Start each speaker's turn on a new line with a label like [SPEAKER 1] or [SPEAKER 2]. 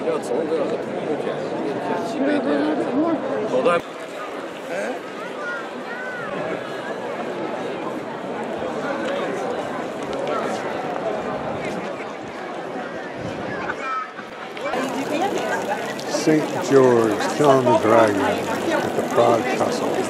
[SPEAKER 1] 要从这个目前西北边口袋。
[SPEAKER 2] St. George killing the dragon at the Prague Castle.